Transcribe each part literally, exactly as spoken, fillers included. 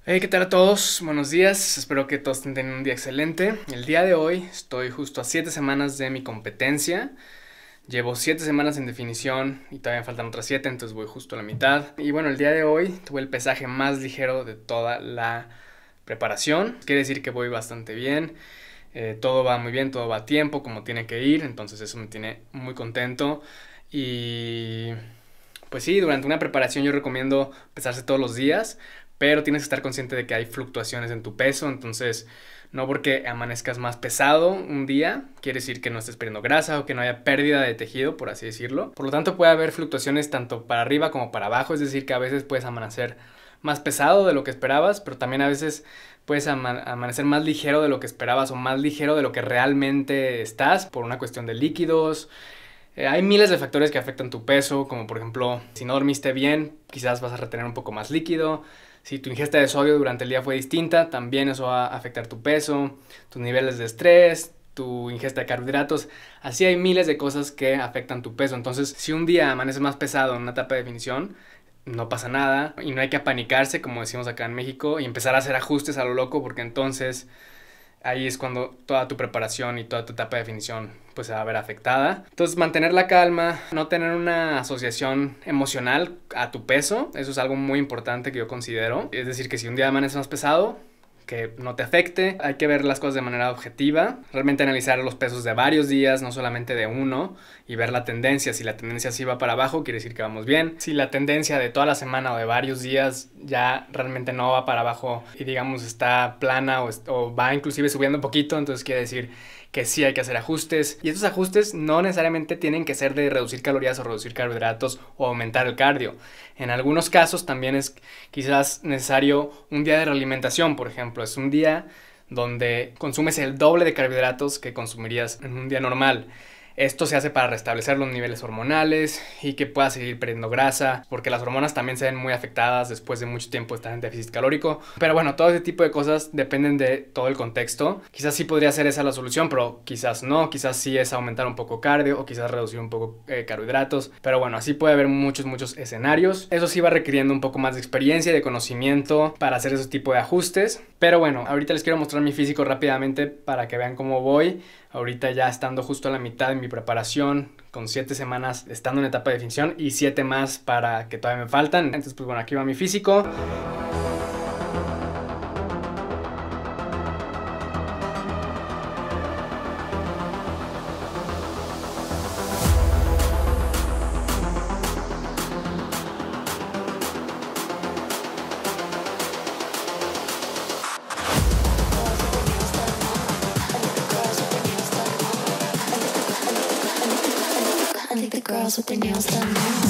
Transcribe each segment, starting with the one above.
Hey, ¿qué tal a todos? Buenos días, espero que todos estén teniendo un día excelente. El día de hoy estoy justo a siete semanas de mi competencia. Llevo siete semanas en definición y todavía me faltan otras siete, entonces voy justo a la mitad. Y bueno, el día de hoy tuve el pesaje más ligero de toda la preparación. Quiere decir que voy bastante bien. Eh, todo va muy bien, todo va a tiempo, como tiene que ir, entonces eso me tiene muy contento. Y pues sí, durante una preparación yo recomiendo pesarse todos los días, pero tienes que estar consciente de que hay fluctuaciones en tu peso, entonces no porque amanezcas más pesado un día, quiere decir que no estés perdiendo grasa o que no haya pérdida de tejido, por así decirlo. Por lo tanto, puede haber fluctuaciones tanto para arriba como para abajo, es decir, que a veces puedes amanecer más pesado de lo que esperabas, pero también a veces puedes ama amanecer más ligero de lo que esperabas o más ligero de lo que realmente estás por una cuestión de líquidos. Eh, hay miles de factores que afectan tu peso, como por ejemplo, si no dormiste bien, quizás vas a retener un poco más líquido. Si tu ingesta de sodio durante el día fue distinta, también eso va a afectar tu peso, tus niveles de estrés, tu ingesta de carbohidratos. Así hay miles de cosas que afectan tu peso. Entonces, si un día amaneces más pesado en una etapa de definición, no pasa nada y no hay que apanicarse, como decimos acá en México, y empezar a hacer ajustes a lo loco, porque entonces ahí es cuando toda tu preparación y toda tu etapa de definición pues se va a ver afectada. Entonces, mantener la calma, no tener una asociación emocional a tu peso, eso es algo muy importante que yo considero. Es decir, que si un día amaneces más pesado, que no te afecte. Hay que ver las cosas de manera objetiva, realmente analizar los pesos de varios días, no solamente de uno, y ver la tendencia. Si la tendencia sí va para abajo, quiere decir que vamos bien. Si la tendencia de toda la semana o de varios días ya realmente no va para abajo y digamos está plana o, o va inclusive subiendo un poquito, entonces quiere decir que sí hay que hacer ajustes. Y estos ajustes no necesariamente tienen que ser de reducir calorías o reducir carbohidratos o aumentar el cardio. En algunos casos también es quizás necesario un día de realimentación, por ejemplo. Es un día donde consumes el doble de carbohidratos que consumirías en un día normal. Esto se hace para restablecer los niveles hormonales y que puedas seguir perdiendo grasa, porque las hormonas también se ven muy afectadas después de mucho tiempo de estar en déficit calórico. Pero bueno, todo ese tipo de cosas dependen de todo el contexto. Quizás sí podría ser esa la solución, pero quizás no. Quizás sí es aumentar un poco cardio o quizás reducir un poco eh, carbohidratos. Pero bueno, así puede haber muchos, muchos escenarios. Eso sí va requiriendo un poco más de experiencia y de conocimiento para hacer ese tipo de ajustes. Pero bueno, ahorita les quiero mostrar mi físico rápidamente para que vean cómo voy. Ahorita ya estando justo a la mitad de mi preparación, con siete semanas estando en etapa de definición y siete más para que todavía me faltan. Entonces, pues bueno, aquí va mi físico. With their nails done now.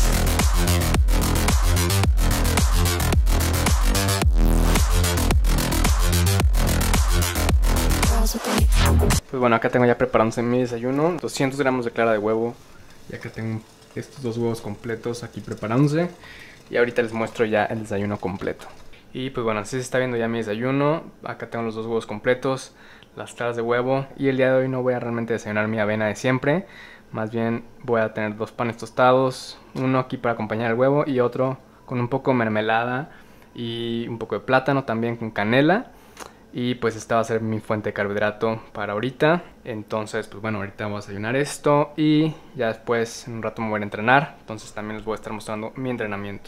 Pues bueno, acá tengo ya preparándose mi desayuno, doscientos gramos de clara de huevo. Y acá tengo estos dos huevos completos aquí preparándose. Y ahorita les muestro ya el desayuno completo. Y pues bueno, así se está viendo ya mi desayuno. Acá tengo los dos huevos completos, las claras de huevo. Y el día de hoy no voy a realmente desayunar mi avena de siempre. Más bien voy a tener dos panes tostados, uno aquí para acompañar el huevo y otro con un poco de mermelada y un poco de plátano también con canela. Y pues esta va a ser mi fuente de carbohidrato para ahorita. Entonces pues bueno, ahorita voy a desayunar esto y ya después en un rato me voy a entrenar. Entonces también les voy a estar mostrando mi entrenamiento.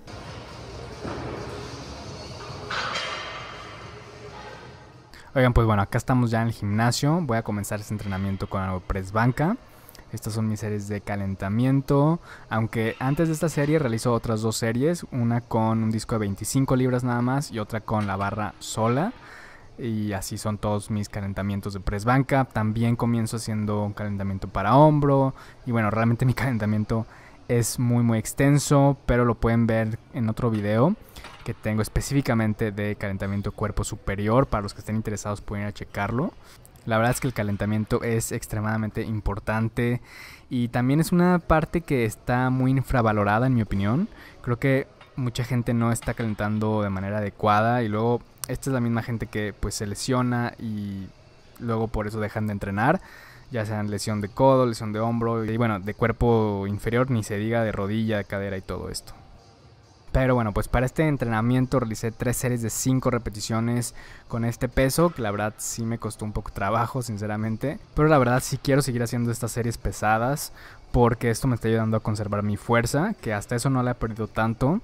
Oigan, pues bueno, acá estamos ya en el gimnasio. Voy a comenzar este entrenamiento con algo press banca. Estas son mis series de calentamiento, aunque antes de esta serie realizo otras dos series, una con un disco de veinticinco libras nada más y otra con la barra sola. Y así son todos mis calentamientos de press banca. También comienzo haciendo un calentamiento para hombro. Y bueno, realmente mi calentamiento es muy muy extenso, pero lo pueden ver en otro video que tengo específicamente de calentamiento cuerpo superior. Para los que estén interesados pueden ir a checarlo. La verdad es que el calentamiento es extremadamente importante y también es una parte que está muy infravalorada en mi opinión. Creo que mucha gente no está calentando de manera adecuada y luego esta es la misma gente que pues se lesiona y luego por eso dejan de entrenar, ya sean lesión de codo, lesión de hombro y bueno, de cuerpo inferior ni se diga, de rodilla, de cadera y todo esto. Pero bueno, pues para este entrenamiento realicé tres series de cinco repeticiones con este peso, que la verdad sí me costó un poco de trabajo, sinceramente. Pero la verdad sí quiero seguir haciendo estas series pesadas, porque esto me está ayudando a conservar mi fuerza, que hasta eso no la he perdido tanto.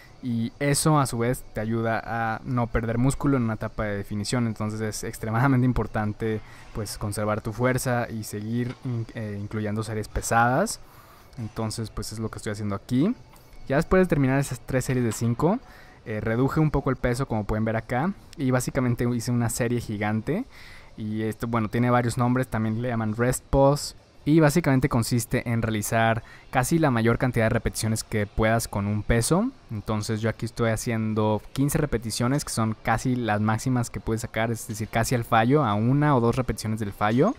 Y eso a su vez te ayuda a no perder músculo en una etapa de definición. Entonces es extremadamente importante pues conservar tu fuerza y seguir in- eh, incluyendo series pesadas. Entonces pues es lo que estoy haciendo aquí. Ya después de terminar esas tres series de cinco, eh, reduje un poco el peso, como pueden ver acá, y básicamente hice una serie gigante. Y esto, bueno, tiene varios nombres, también le llaman rest pause. Y básicamente consiste en realizar casi la mayor cantidad de repeticiones que puedas con un peso. Entonces yo aquí estoy haciendo quince repeticiones, que son casi las máximas que puedes sacar, es decir, casi al fallo, a una o dos repeticiones del fallo.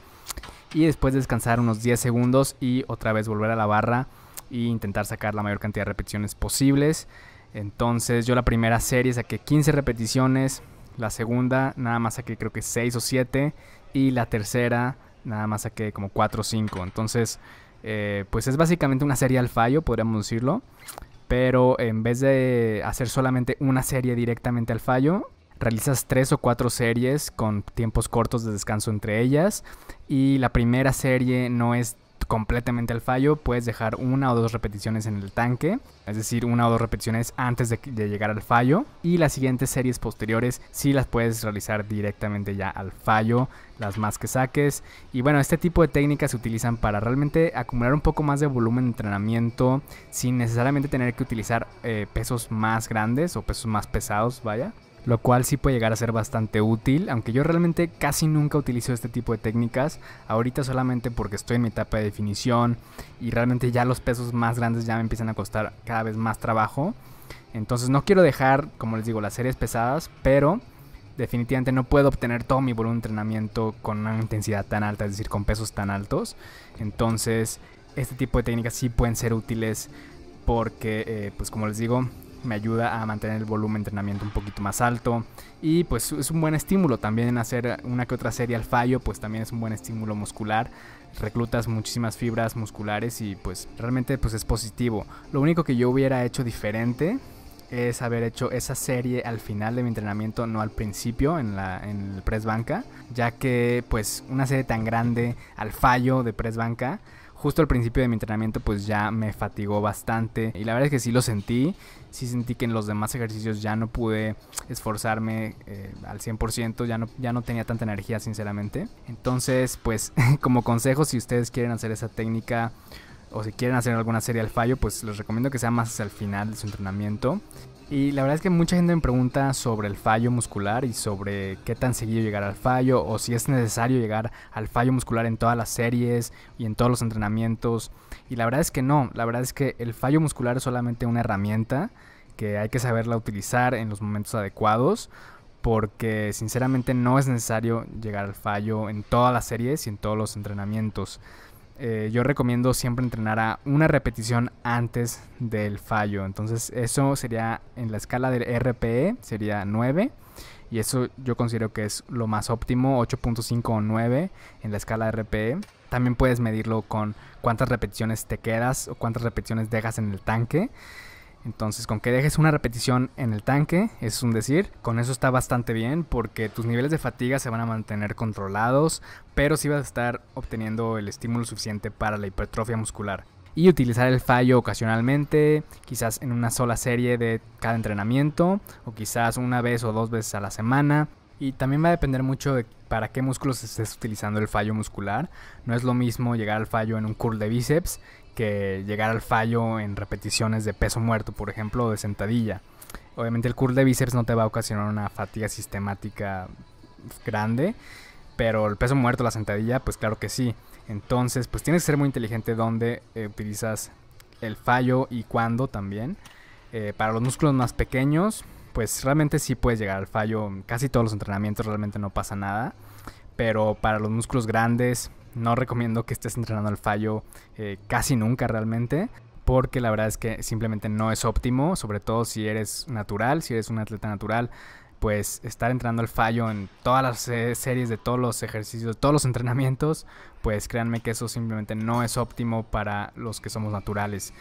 Y después descansar unos diez segundos y otra vez volver a la barra e intentar sacar la mayor cantidad de repeticiones posibles. Entonces yo la primera serie saqué quince repeticiones, la segunda nada más saqué creo que seis o siete, y la tercera nada más saqué como cuatro o cinco. Entonces eh, pues es básicamente una serie al fallo, podríamos decirlo, pero en vez de hacer solamente una serie directamente al fallo, realizas tres o cuatro series con tiempos cortos de descanso entre ellas. Y la primera serie no es completamente al fallo, puedes dejar una o dos repeticiones en el tanque, es decir, una o dos repeticiones antes de, de llegar al fallo, y las siguientes series posteriores sí las puedes realizar directamente ya al fallo, las más que saques. Y bueno, este tipo de técnicas se utilizan para realmente acumular un poco más de volumen de entrenamiento sin necesariamente tener que utilizar eh, pesos más grandes o pesos más pesados, vaya. Lo cual sí puede llegar a ser bastante útil, aunque yo realmente casi nunca utilizo este tipo de técnicas. Ahorita solamente porque estoy en mi etapa de definición y realmente ya los pesos más grandes ya me empiezan a costar cada vez más trabajo. Entonces no quiero dejar, como les digo, las series pesadas, pero definitivamente no puedo obtener todo mi volumen de entrenamiento con una intensidad tan alta, es decir, con pesos tan altos. Entonces este tipo de técnicas sí pueden ser útiles porque, eh, pues como les digo, me ayuda a mantener el volumen de entrenamiento un poquito más alto. Y pues es un buen estímulo también hacer una que otra serie al fallo, pues también es un buen estímulo muscular. Reclutas muchísimas fibras musculares y pues realmente pues es positivo. Lo único que yo hubiera hecho diferente es haber hecho esa serie al final de mi entrenamiento, no al principio en, la, en el press banca, ya que pues una serie tan grande al fallo de press banca justo al principio de mi entrenamiento pues ya me fatigó bastante, y la verdad es que sí lo sentí, sí sentí que en los demás ejercicios ya no pude esforzarme eh, al cien por ciento, ya no, ya no tenía tanta energía sinceramente. Entonces pues como consejo, si ustedes quieren hacer esa técnica o si quieren hacer alguna serie al fallo, pues les recomiendo que sea más hacia el final de su entrenamiento. Y la verdad es que mucha gente me pregunta sobre el fallo muscular y sobre qué tan seguido llegar al fallo, o si es necesario llegar al fallo muscular en todas las series y en todos los entrenamientos. Y la verdad es que no, la verdad es que el fallo muscular es solamente una herramienta que hay que saberla utilizar en los momentos adecuados, porque sinceramente no es necesario llegar al fallo en todas las series y en todos los entrenamientos. Eh, yo recomiendo siempre entrenar a una repetición antes del fallo. Entonces eso sería en la escala del R P E, sería nueve. Y eso yo considero que es lo más óptimo, ocho punto cinco o nueve en la escala R P E. También puedes medirlo con cuántas repeticiones te quedas o cuántas repeticiones dejas en el tanque. Entonces con que dejes una repetición en el tanque, es un decir, con eso está bastante bien, porque tus niveles de fatiga se van a mantener controlados, pero sí vas a estar obteniendo el estímulo suficiente para la hipertrofia muscular. Y utilizar el fallo ocasionalmente, quizás en una sola serie de cada entrenamiento, o quizás una vez o dos veces a la semana. Y también va a depender mucho de para qué músculos estés utilizando el fallo muscular. No es lo mismo llegar al fallo en un curl de bíceps que llegar al fallo en repeticiones de peso muerto, por ejemplo, o de sentadilla. Obviamente el curl de bíceps no te va a ocasionar una fatiga sistemática grande, pero el peso muerto, la sentadilla, pues claro que sí. Entonces, pues tienes que ser muy inteligente donde eh, utilizas el fallo y cuándo también. Eh, para los músculos más pequeños, pues realmente sí puedes llegar al fallo en casi todos los entrenamientos, realmente no pasa nada. Pero para los músculos grandes no recomiendo que estés entrenando al fallo eh, casi nunca realmente, porque la verdad es que simplemente no es óptimo, sobre todo si eres natural, si eres un atleta natural. Pues estar entrenando al fallo en todas las eh, series de todos los ejercicios, de todos los entrenamientos, pues créanme que eso simplemente no es óptimo para los que somos naturales.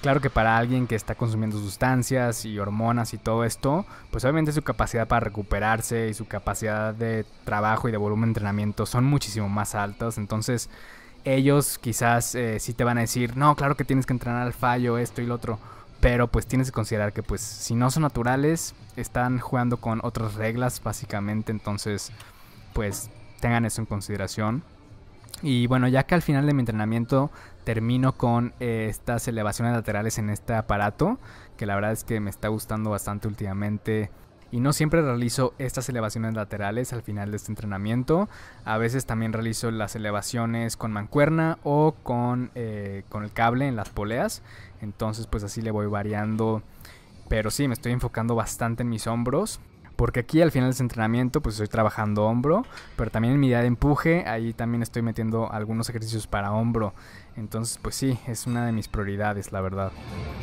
Claro que para alguien que está consumiendo sustancias y hormonas y todo esto, pues obviamente su capacidad para recuperarse y su capacidad de trabajo y de volumen de entrenamiento son muchísimo más altas. Entonces ellos quizás eh, sí te van a decir, no, claro que tienes que entrenar al fallo, esto y lo otro. Pero pues tienes que considerar que pues si no son naturales, están jugando con otras reglas básicamente. Entonces pues tengan eso en consideración. Y bueno, ya que al final de mi entrenamiento termino con eh, estas elevaciones laterales en este aparato, que la verdad es que me está gustando bastante últimamente. Y no siempre realizo estas elevaciones laterales al final de este entrenamiento. A veces también realizo las elevaciones con mancuerna o con, eh, con el cable en las poleas. Entonces pues así le voy variando. Pero sí, me estoy enfocando bastante en mis hombros. Porque aquí al final de ese entrenamiento pues estoy trabajando hombro, pero también en mi día de empuje, ahí también estoy metiendo algunos ejercicios para hombro. Entonces pues sí, es una de mis prioridades, la verdad.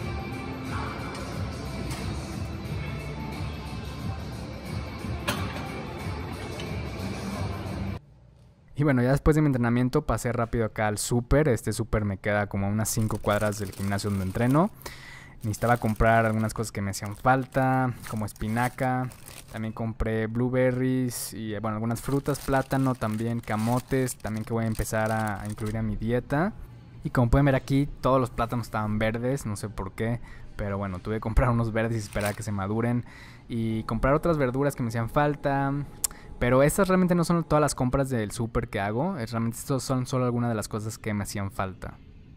Y bueno, ya después de mi entrenamiento pasé rápido acá al súper. Este súper me queda como a unas cinco cuadras del gimnasio donde entreno. Necesitaba comprar algunas cosas que me hacían falta, como espinaca. También compré blueberries y bueno, algunas frutas, plátano, también camotes, también que voy a empezar a, a incluir a mi dieta. Y como pueden ver aquí, todos los plátanos estaban verdes, no sé por qué, pero bueno, tuve que comprar unos verdes y esperar a que se maduren. Y comprar otras verduras que me hacían falta. Pero estas realmente no son todas las compras del súper que hago, realmente estos son solo algunas de las cosas que me hacían falta.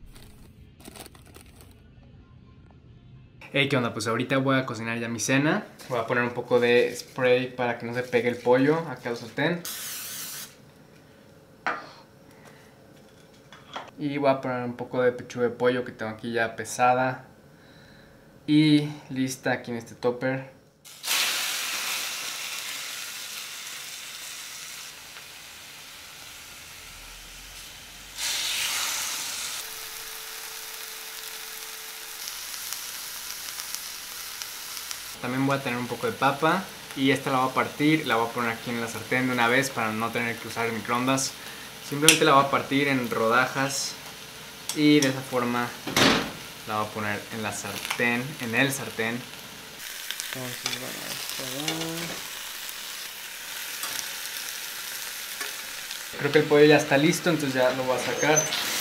Hey, ¿qué onda? Pues ahorita voy a cocinar ya mi cena. Voy a poner un poco de spray para que no se pegue el pollo acá al sartén. Y voy a poner un poco de pechuga de pollo que tengo aquí ya pesada y lista aquí en este topper. También voy a tener un poco de papa y esta la voy a partir, la voy a poner aquí en la sartén de una vez para no tener que usar el microondas. Simplemente la voy a partir en rodajas y de esa forma la voy a poner en la sartén, en el sartén. Entonces vamos a ver. Creo que el pollo ya está listo, entonces ya lo voy a sacar.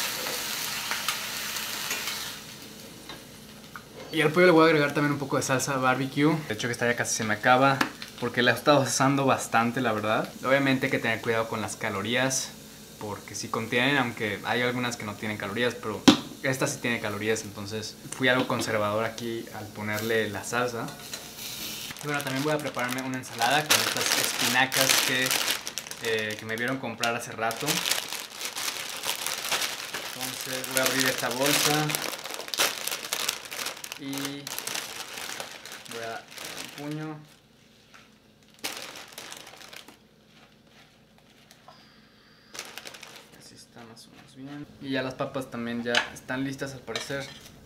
Y al pollo le voy a agregar también un poco de salsa barbecue. De hecho que esta ya casi se me acaba porque la he estado asando bastante, la verdad. Obviamente hay que tener cuidado con las calorías porque sí contienen, aunque hay algunas que no tienen calorías, pero esta sí tiene calorías, entonces fui algo conservador aquí al ponerle la salsa. Y bueno, también voy a prepararme una ensalada con estas espinacas que, eh, que me vieron comprar hace rato. Entonces voy a abrir esta bolsa. Y voy a poner un puño. Así está más o menos bien. Y ya las papas también ya están listas al parecer.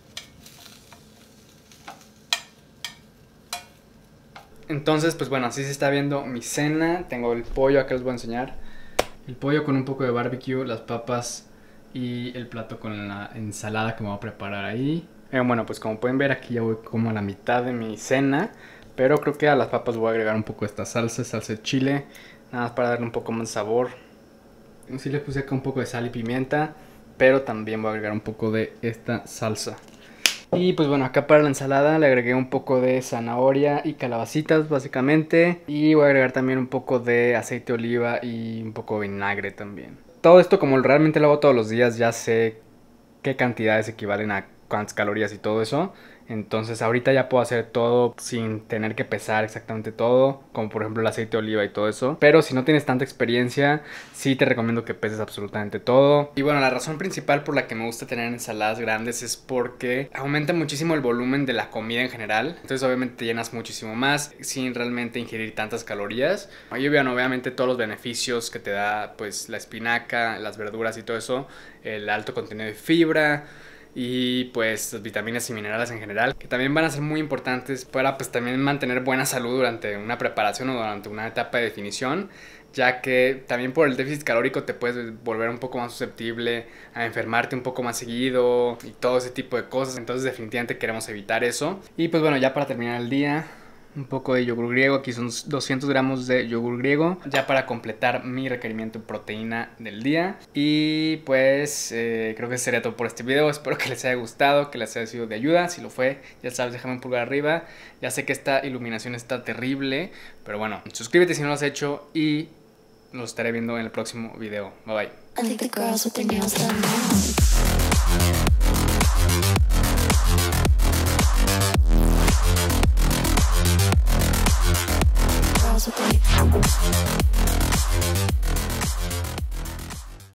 Entonces pues bueno, así se está viendo mi cena. Tengo el pollo, acá les voy a enseñar. El pollo con un poco de barbecue, las papas y el plato con la ensalada que me voy a preparar ahí. Eh, bueno, pues como pueden ver aquí ya voy como a la mitad de mi cena, pero creo que a las papas voy a agregar un poco de esta salsa, salsa de chile, nada más para darle un poco más sabor. Sí le puse acá un poco de sal y pimienta, pero también voy a agregar un poco de esta salsa. Y pues bueno, acá para la ensalada le agregué un poco de zanahoria y calabacitas básicamente. Y voy a agregar también un poco de aceite de oliva y un poco de vinagre también. Todo esto como realmente lo hago todos los días, ya sé qué cantidades equivalen a cuántas calorías y todo eso. Entonces ahorita ya puedo hacer todo sin tener que pesar exactamente todo, como por ejemplo el aceite de oliva y todo eso. Pero si no tienes tanta experiencia, sí te recomiendo que peses absolutamente todo. Y bueno, la razón principal por la que me gusta tener ensaladas grandes es porque aumenta muchísimo el volumen de la comida en general. Entonces obviamente te llenas muchísimo más sin realmente ingerir tantas calorías. Y bueno, obviamente todos los beneficios que te da pues la espinaca, las verduras y todo eso, el alto contenido de fibra. y pues las vitaminas y minerales en general, que también van a ser muy importantes para pues también mantener buena salud durante una preparación o durante una etapa de definición, ya que también por el déficit calórico te puedes volver un poco más susceptible a enfermarte un poco más seguido y todo ese tipo de cosas. Entonces definitivamente queremos evitar eso. Y pues bueno, ya para terminar el día, un poco de yogur griego. Aquí son doscientos gramos de yogur griego, ya para completar mi requerimiento de proteína del día. Y pues eh, creo que sería todo por este video. Espero que les haya gustado, que les haya sido de ayuda. Si lo fue, ya sabes, déjame un pulgar arriba. Ya sé que esta iluminación está terrible, pero bueno, suscríbete si no lo has hecho y los estaré viendo en el próximo video. Bye bye. I think the girls with their nails done now.